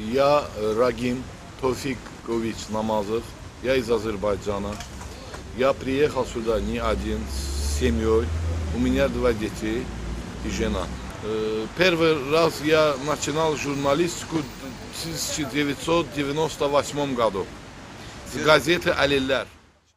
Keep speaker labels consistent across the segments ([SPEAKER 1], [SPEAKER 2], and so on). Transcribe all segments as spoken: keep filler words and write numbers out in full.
[SPEAKER 1] Я Рагим Тофикович Намазов, я из Азербайджана. Я приехал сюда не один, с семьей. У меня два детей и жена. Первый раз я начинал журналистику в тысяча девятьсот девяносто восьмом году с газеты «Алилляр».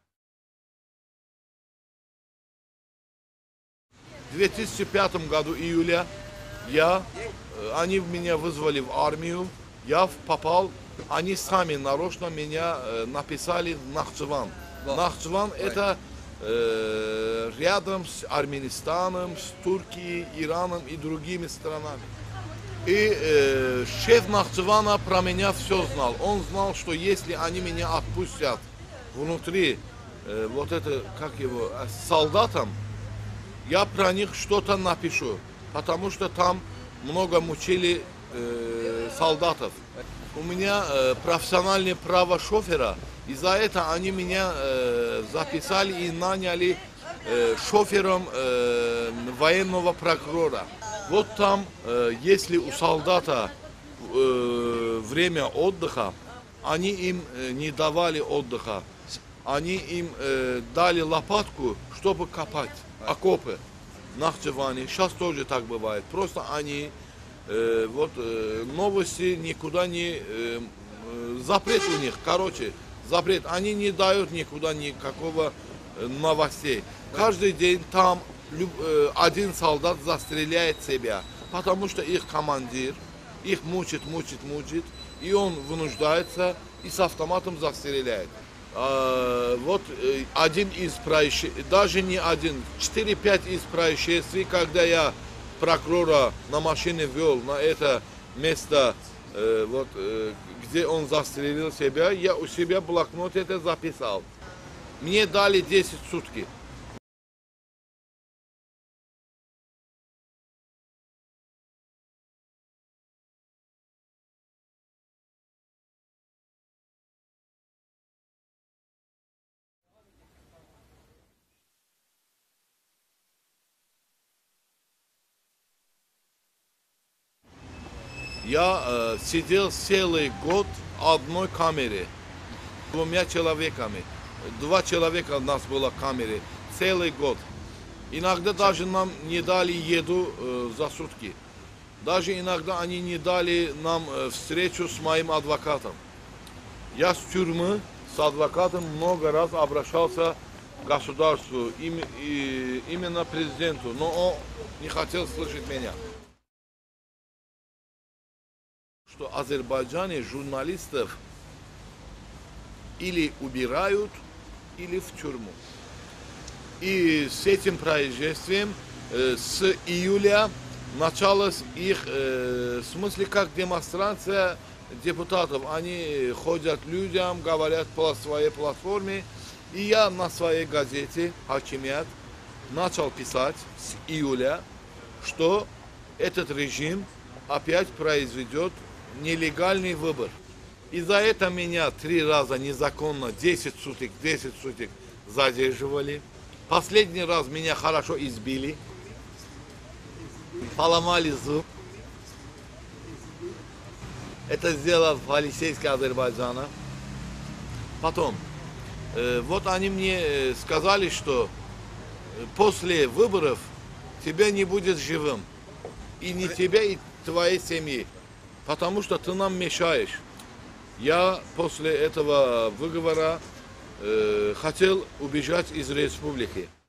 [SPEAKER 1] В две тысячи пятом году июля я, они меня вызвали в армию, я попал, они сами нарочно меня написали в Нахчыван. Нахчыван это э, рядом с Арменистаном, с Турцией, Ираном и другими странами. И э, шеф Нахчывана про меня все знал. Он знал, что если они меня отпустят внутри, э, вот это, как его, солдатам, я про них что-то напишу, потому что там много мучили э, солдатов. У меня э, профессиональное право шофера, и за это они меня э, записали и наняли э, шофером э, военного прокурора. Вот там, э, если у солдата э, время отдыха, они им э, не давали отдыха, они им э, дали лопатку, чтобы копать окопы в Нахчыване. Сейчас тоже так бывает. Просто они, э, вот э, новости никуда не, э, запрет у них, короче, запрет. Они не дают никуда никакого э, новостей. Каждый день там люб, э, один солдат застреляет себя, потому что их командир их мучит, мучит, мучит, и он вынуждается и с автоматом застреляет. А, вот один из происшествий, даже не один, четыре-пять из происшествий, когда я прокурора на машине вел на это место, э, вот, э, где он застрелил себя, я у себя в блокноте это записал. Мне дали десять суток. Я э, сидел целый год в одной камере, двумя человеками. Два человека у нас было в камере, целый год. Иногда даже нам не дали еду э, за сутки. Даже иногда они не дали нам э, встречу с моим адвокатом. Я с тюрьмы с адвокатом много раз обращался к государству, им, и, именно президенту, но он не хотел слышать меня. Что в Азербайджане журналистов или убирают, или в тюрьму. И с этим происшествием э, с июля началась их, э, в смысле как демонстрация депутатов. Они ходят людям, говорят по своей платформе. И я на своей газете «Хакимият» начал писать с июля, что этот режим опять произведет нелегальный выбор. И за это меня три раза незаконно, десять суток, десять суток задерживали. Последний раз меня хорошо избили, поломали зуб. Это сделал полицейский Азербайджана. Потом, э, вот они мне сказали, что после выборов тебя не будет живым. И не тебя, и твоей семьи. Потому что ты нам мешаешь. Я после этого выговора э, хотел убежать из республики.